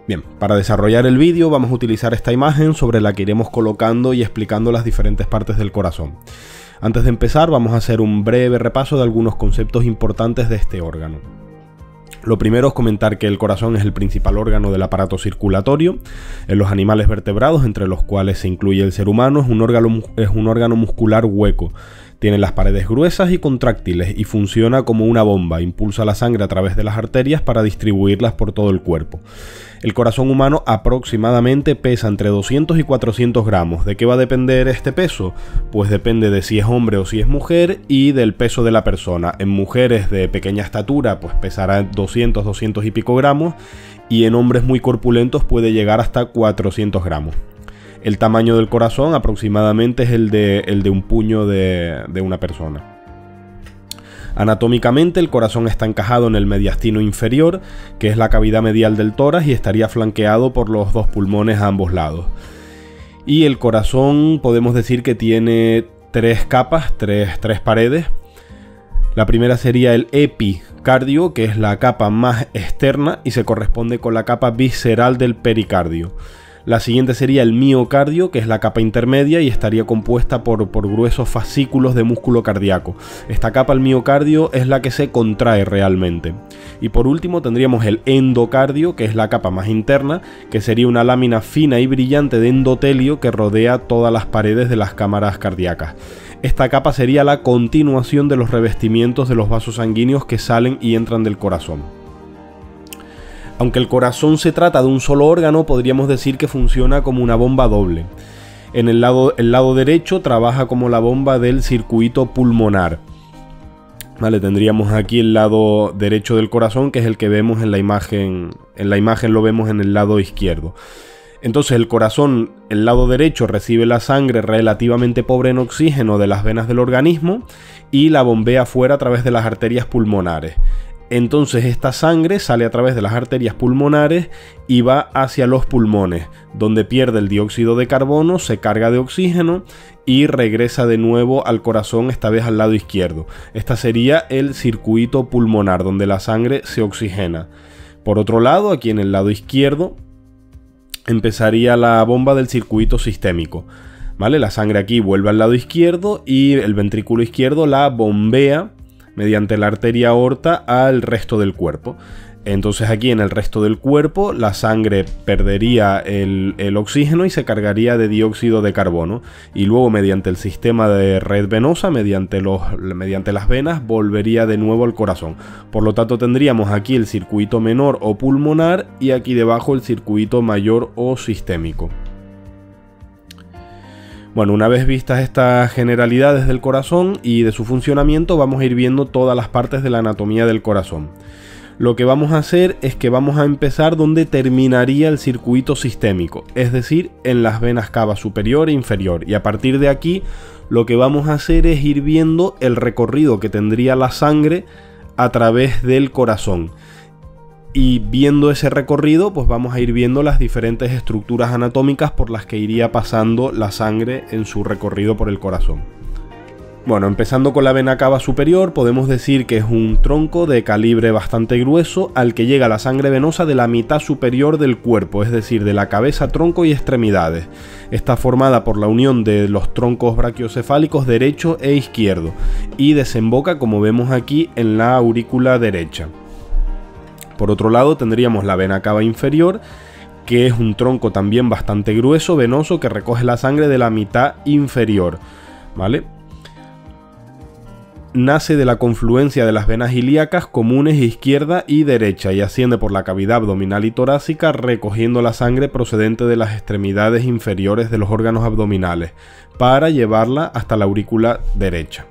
Bien, para desarrollar el vídeo vamos a utilizar esta imagen sobre la que iremos colocando y explicando las diferentes partes del corazón. Antes de empezar vamos a hacer un breve repaso de algunos conceptos importantes de este órgano. Lo primero es comentar que el corazón es el principal órgano del aparato circulatorio. En los animales vertebrados, entre los cuales se incluye el ser humano, es un órgano muscular hueco. Tiene las paredes gruesas y contráctiles y funciona como una bomba. Impulsa la sangre a través de las arterias para distribuirlas por todo el cuerpo. El corazón humano aproximadamente pesa entre 200 y 400 gramos. ¿De qué va a depender este peso? Pues depende de si es hombre o si es mujer y del peso de la persona. En mujeres de pequeña estatura pues pesará 200, 200 y pico gramos, y en hombres muy corpulentos puede llegar hasta 400 gramos. El tamaño del corazón aproximadamente es el de un puño de una persona. Anatómicamente el corazón está encajado en el mediastino inferior, que es la cavidad medial del tórax, y estaría flanqueado por los dos pulmones a ambos lados. Y el corazón podemos decir que tiene tres capas, tres paredes. La primera sería el epicardio, que es la capa más externa y se corresponde con la capa visceral del pericardio. La siguiente sería el miocardio, que es la capa intermedia y estaría compuesta por gruesos fascículos de músculo cardíaco. Esta capa, el miocardio, es la que se contrae realmente. Y por último tendríamos el endocardio, que es la capa más interna, que sería una lámina fina y brillante de endotelio que rodea todas las paredes de las cámaras cardíacas. Esta capa sería la continuación de los revestimientos de los vasos sanguíneos que salen y entran del corazón. Aunque el corazón se trata de un solo órgano, podríamos decir que funciona como una bomba doble. En el lado derecho trabaja como la bomba del circuito pulmonar. Vale, tendríamos aquí el lado derecho del corazón, que es el que vemos en la imagen. En la imagen lo vemos en el lado izquierdo. Entonces el corazón, el lado derecho, recibe la sangre relativamente pobre en oxígeno de las venas del organismo y la bombea fuera a través de las arterias pulmonares. Entonces esta sangre sale a través de las arterias pulmonares y va hacia los pulmones, donde pierde el dióxido de carbono, se carga de oxígeno y regresa de nuevo al corazón, esta vez al lado izquierdo. Este sería el circuito pulmonar, donde la sangre se oxigena. Por otro lado, aquí en el lado izquierdo, empezaría la bomba del circuito sistémico. ¿Vale? La sangre aquí vuelve al lado izquierdo y el ventrículo izquierdo la bombea mediante la arteria aorta al resto del cuerpo. Entonces aquí en el resto del cuerpo la sangre perdería el oxígeno y se cargaría de dióxido de carbono, y luego mediante el sistema de red venosa, mediante las venas, volvería de nuevo al corazón. Por lo tanto tendríamos aquí el circuito menor o pulmonar y aquí debajo el circuito mayor o sistémico. Bueno, una vez vistas estas generalidades del corazón y de su funcionamiento, vamos a ir viendo todas las partes de la anatomía del corazón. Lo que vamos a hacer es que vamos a empezar donde terminaría el circuito sistémico, es decir, en las venas cava superior e inferior, y a partir de aquí lo que vamos a hacer es ir viendo el recorrido que tendría la sangre a través del corazón. Y viendo ese recorrido, pues vamos a ir viendo las diferentes estructuras anatómicas por las que iría pasando la sangre en su recorrido por el corazón. Bueno, empezando con la vena cava superior, podemos decir que es un tronco de calibre bastante grueso al que llega la sangre venosa de la mitad superior del cuerpo, es decir, de la cabeza, tronco y extremidades. Está formada por la unión de los troncos brachiocefálicos derecho e izquierdo y desemboca, como vemos aquí, en la aurícula derecha. Por otro lado tendríamos la vena cava inferior, que es un tronco también bastante grueso, venoso, que recoge la sangre de la mitad inferior, ¿vale? Nace de la confluencia de las venas ilíacas comunes izquierda y derecha y asciende por la cavidad abdominal y torácica, recogiendo la sangre procedente de las extremidades inferiores de los órganos abdominales para llevarla hasta la aurícula derecha.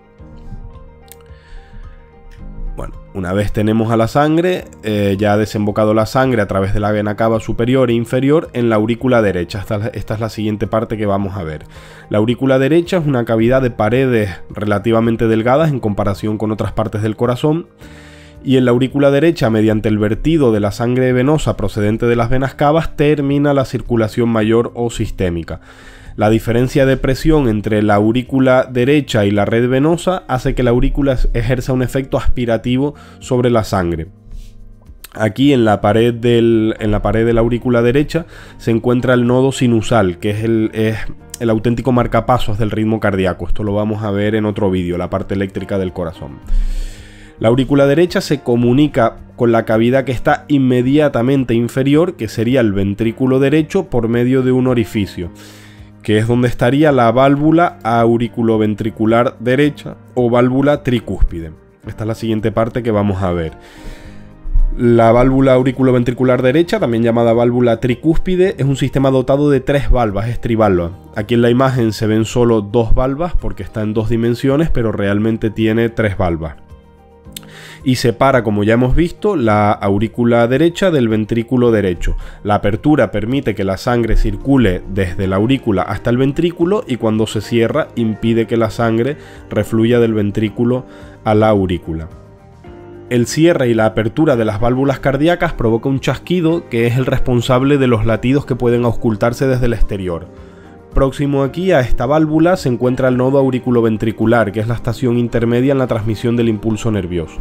Bueno, una vez tenemos a la sangre, ya ha desembocado la sangre a través de la vena cava superior e inferior en la aurícula derecha. Esta es la siguiente parte que vamos a ver. La aurícula derecha es una cavidad de paredes relativamente delgadas en comparación con otras partes del corazón. Y en la aurícula derecha, mediante el vertido de la sangre venosa procedente de las venas cavas, termina la circulación mayor o sistémica. La diferencia de presión entre la aurícula derecha y la red venosa hace que la aurícula ejerza un efecto aspirativo sobre la sangre. Aquí en la pared de la aurícula derecha se encuentra el nodo sinusal, que es el auténtico marcapasos del ritmo cardíaco. Esto lo vamos a ver en otro vídeo, la parte eléctrica del corazón. La aurícula derecha se comunica con la cavidad que está inmediatamente inferior, que sería el ventrículo derecho, por medio de un orificio, que es donde estaría la válvula auriculoventricular derecha o válvula tricúspide. Esta es la siguiente parte que vamos a ver. La válvula auriculoventricular derecha, también llamada válvula tricúspide, es un sistema dotado de 3 valvas, es trivalva. Aquí en la imagen se ven solo 2 valvas porque está en 2 dimensiones, pero realmente tiene 3 valvas. Y separa, como ya hemos visto, la aurícula derecha del ventrículo derecho. La apertura permite que la sangre circule desde la aurícula hasta el ventrículo, y cuando se cierra impide que la sangre refluya del ventrículo a la aurícula. El cierre y la apertura de las válvulas cardíacas provoca un chasquido que es el responsable de los latidos que pueden auscultarse desde el exterior. Próximo aquí a esta válvula se encuentra el nodo auriculoventricular, que es la estación intermedia en la transmisión del impulso nervioso.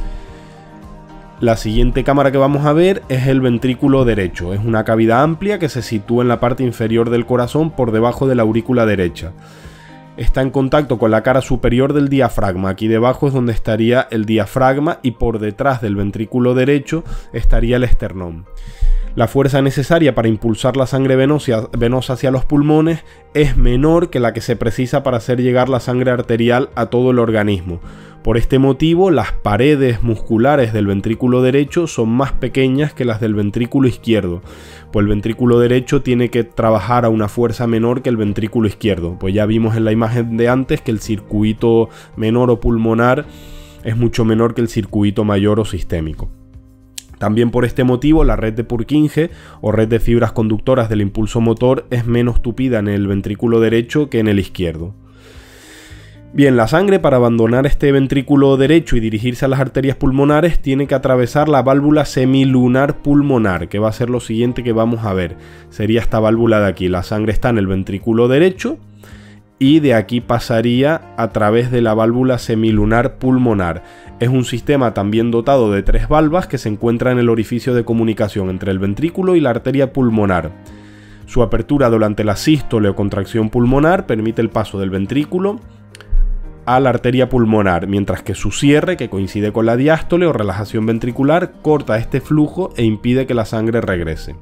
La siguiente cámara que vamos a ver es el ventrículo derecho. Es una cavidad amplia que se sitúa en la parte inferior del corazón por debajo de la aurícula derecha. Está en contacto con la cara superior del diafragma. Aquí debajo es donde estaría el diafragma y por detrás del ventrículo derecho estaría el esternón. La fuerza necesaria para impulsar la sangre venosa hacia los pulmones es menor que la que se precisa para hacer llegar la sangre arterial a todo el organismo. Por este motivo, las paredes musculares del ventrículo derecho son más pequeñas que las del ventrículo izquierdo, pues el ventrículo derecho tiene que trabajar a una fuerza menor que el ventrículo izquierdo, pues ya vimos en la imagen de antes que el circuito menor o pulmonar es mucho menor que el circuito mayor o sistémico. También por este motivo, la red de Purkinje o red de fibras conductoras del impulso motor es menos tupida en el ventrículo derecho que en el izquierdo. Bien, la sangre, para abandonar este ventrículo derecho y dirigirse a las arterias pulmonares, tiene que atravesar la válvula semilunar pulmonar, que va a ser lo siguiente que vamos a ver. Sería esta válvula de aquí. La sangre está en el ventrículo derecho y de aquí pasaría a través de la válvula semilunar pulmonar. Es un sistema también dotado de 3 valvas que se encuentra en el orificio de comunicación entre el ventrículo y la arteria pulmonar. Su apertura durante la sístole o contracción pulmonar permite el paso del ventrículo a la arteria pulmonar, mientras que su cierre, que coincide con la diástole o relajación ventricular, corta este flujo e impide que la sangre regrese.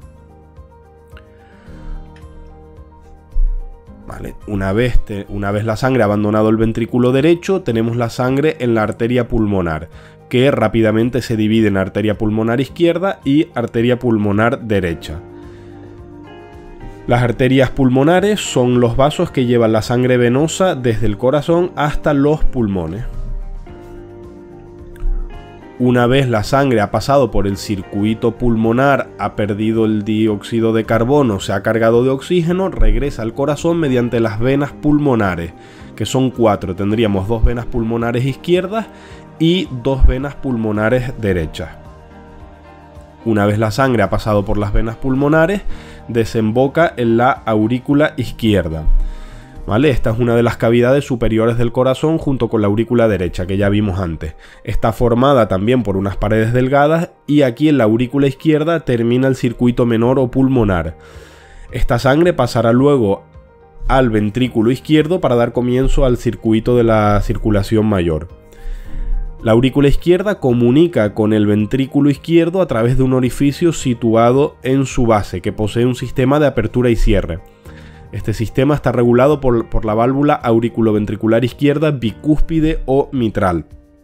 Vale. Una vez la sangre ha abandonado el ventrículo derecho, tenemos la sangre en la arteria pulmonar, que rápidamente se divide en arteria pulmonar izquierda y arteria pulmonar derecha. Las arterias pulmonares son los vasos que llevan la sangre venosa desde el corazón hasta los pulmones. Una vez la sangre ha pasado por el circuito pulmonar, ha perdido el dióxido de carbono, se ha cargado de oxígeno, regresa al corazón mediante las venas pulmonares, que son 4. Tendríamos 2 venas pulmonares izquierdas y 2 venas pulmonares derechas. Una vez la sangre ha pasado por las venas pulmonares, desemboca en la aurícula izquierda. ¿Vale? Esta es una de las cavidades superiores del corazón junto con la aurícula derecha, que ya vimos antes. Está formada también por unas paredes delgadas y aquí en la aurícula izquierda termina el circuito menor o pulmonar. Esta sangre pasará luego al ventrículo izquierdo para dar comienzo al circuito de la circulación mayor. La aurícula izquierda comunica con el ventrículo izquierdo a través de un orificio situado en su base, que posee un sistema de apertura y cierre. Este sistema está regulado por la válvula auriculoventricular izquierda bicúspide o mitral.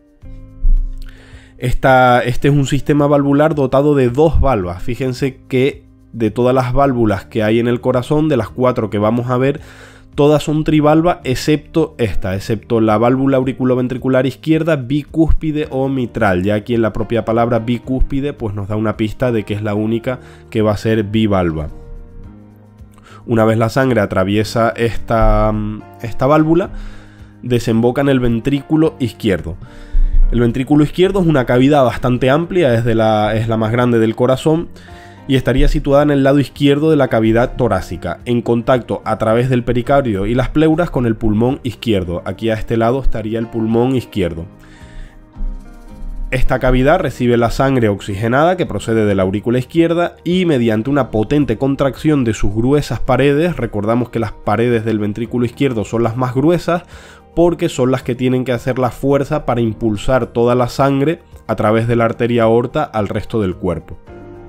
Este es un sistema valvular dotado de 2 valvas. Fíjense que de todas las válvulas que hay en el corazón, de las 4 que vamos a ver, todas son trivalva excepto la válvula auriculoventricular izquierda bicúspide o mitral. Ya aquí en la propia palabra bicúspide pues nos da una pista de que es la única que va a ser bivalva. Una vez la sangre atraviesa esta válvula, desemboca en el ventrículo izquierdo. El ventrículo izquierdo es una cavidad bastante amplia, es la más grande del corazón, y estaría situada en el lado izquierdo de la cavidad torácica, en contacto a través del pericardio y las pleuras con el pulmón izquierdo. Aquí a este lado estaría el pulmón izquierdo. Esta cavidad recibe la sangre oxigenada que procede de la aurícula izquierda y mediante una potente contracción de sus gruesas paredes, recordamos que las paredes del ventrículo izquierdo son las más gruesas porque son las que tienen que hacer la fuerza para impulsar toda la sangre a través de la arteria aorta al resto del cuerpo.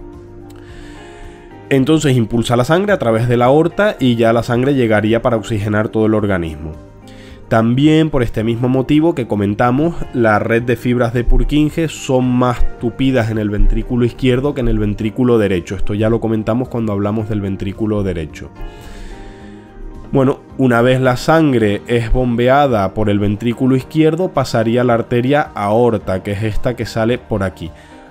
Entonces impulsa la sangre a través de la aorta y ya la sangre llegaría para oxigenar todo el organismo. También por este mismo motivo que comentamos, la red de fibras de Purkinje son más tupidas en el ventrículo izquierdo que en el ventrículo derecho. Esto ya lo comentamos cuando hablamos del ventrículo derecho. Bueno, una vez la sangre es bombeada por el ventrículo izquierdo, pasaría a la arteria aorta, que es esta que sale por aquí.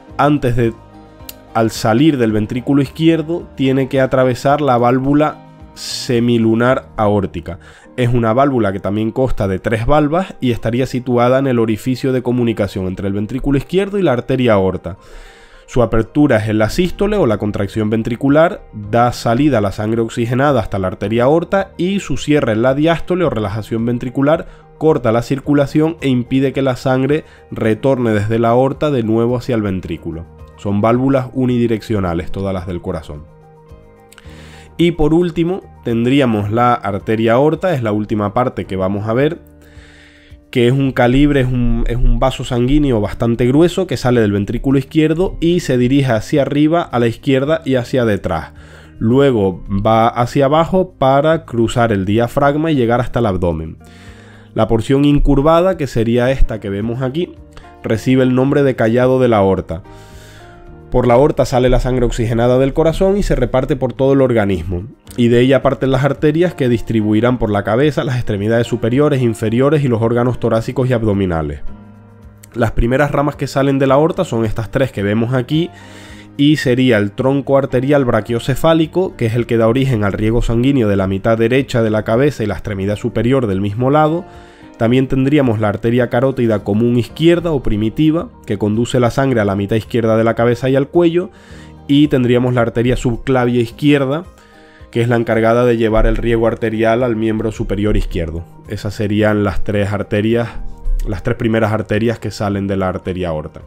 Al salir del ventrículo izquierdo, tiene que atravesar la válvula semilunar aórtica. Es una válvula que también consta de 3 valvas y estaría situada en el orificio de comunicación entre el ventrículo izquierdo y la arteria aorta. Su apertura es en la sístole o la contracción ventricular, da salida a la sangre oxigenada hasta la arteria aorta, y su cierre en la diástole o relajación ventricular corta la circulación e impide que la sangre retorne desde la aorta de nuevo hacia el ventrículo. Son válvulas unidireccionales todas las del corazón. Y por último tendríamos la arteria aorta, es la última parte que vamos a ver, que es un calibre, es un vaso sanguíneo bastante grueso que sale del ventrículo izquierdo y se dirige hacia arriba, a la izquierda y hacia detrás. Luego va hacia abajo para cruzar el diafragma y llegar hasta el abdomen. La porción incurvada, que sería esta que vemos aquí, recibe el nombre de callado de la aorta. Por la aorta sale la sangre oxigenada del corazón y se reparte por todo el organismo, y de ella parten las arterias que distribuirán por la cabeza, las extremidades superiores, inferiores y los órganos torácicos y abdominales. Las primeras ramas que salen de la aorta son estas 3 que vemos aquí, y sería el tronco arterial brachiocefálico, que es el que da origen al riego sanguíneo de la mitad derecha de la cabeza y la extremidad superior del mismo lado. También tendríamos la arteria carótida común izquierda o primitiva, que conduce la sangre a la mitad izquierda de la cabeza y al cuello, y tendríamos la arteria subclavia izquierda, que es la encargada de llevar el riego arterial al miembro superior izquierdo. Esas serían las 3 arterias, las 3 primeras arterias que salen de la arteria aorta.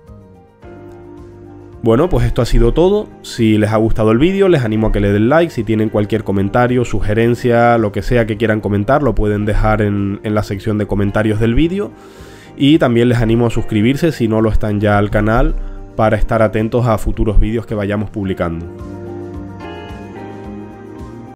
Bueno, pues esto ha sido todo. Si les ha gustado el vídeo, les animo a que le den like. Si tienen cualquier comentario, sugerencia, lo que sea que quieran comentar, lo pueden dejar en la sección de comentarios del vídeo. Y también les animo a suscribirse si no lo están ya al canal, para estar atentos a futuros vídeos que vayamos publicando.